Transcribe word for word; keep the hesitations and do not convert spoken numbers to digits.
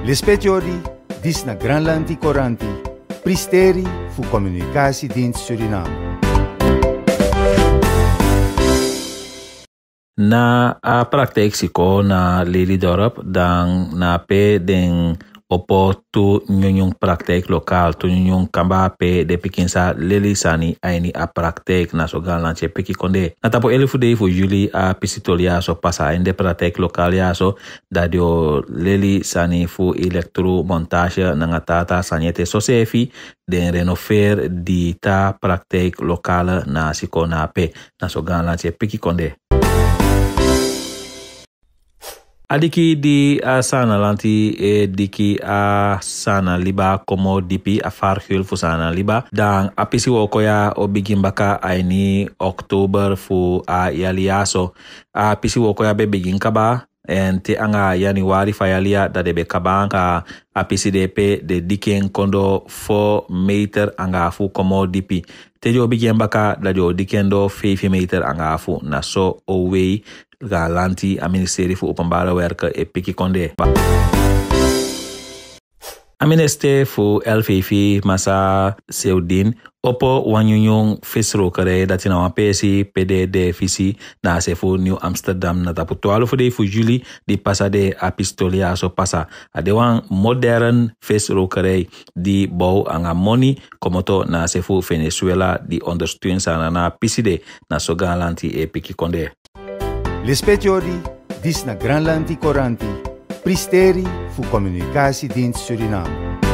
Lispetiori, dis na Granlandi Coranti, pristeri fu Communicatiedienst Suriname. Na a praktijk siko na Lelydorp dan na pe den opo tu nyonyong praktijk lokal tu nyonyong kamba pe de pikinsa leli sani aini a praktijk na so galanche peki konde. Na tapo elifu de fu juli a pisitolia so pasa in de praktijk lokal ya so dadio leli sani fu elektro montage na ngatata sanyete so sefi den renover di ta praktijk lokale na siko na pe na so galanche peki konde. Adiki di a sana lanti e diki a sana liba komo dipi a farhul fu sana liba dan apisi wokoya o bigimbaka aini oktober fu a yaliaso a apisi wokoya be begin kaba en te anga januari fa yalia da debe kaba ka apisi depe de diken kondo four meter anga fu komo dipi te jo bigimbaka da jo dikendo five meter anga fu na so away ga lanti a ministerie voor openbare werken e piki konde. A minister voor L V V masa seudin opo wanyunyong visrokere dat in een P C P D D visi na se voor New Amsterdam na tapu twaalf de voor juli di pasa de a pistolia so pasa a de wan modern visrokere di bouw anga money komoto na se voor Venezuela di ondersteun sana na P C D na so galanti e piki konde. Lispetiori, dis na Granlandi Coranti, pristeri fu Communicatiedienst Suriname.